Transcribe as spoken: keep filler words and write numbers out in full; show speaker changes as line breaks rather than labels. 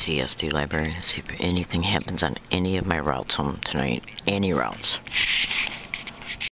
C S D library, see if anything happens on any of my routes home tonight. Any routes.